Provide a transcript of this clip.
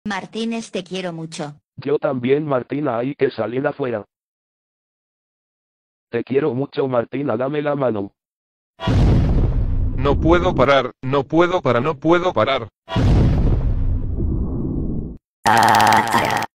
Martínez, te quiero mucho. Yo también, Martina, hay que salir afuera. Te quiero mucho, Martina, dame la mano. No puedo parar, no puedo parar, no puedo parar.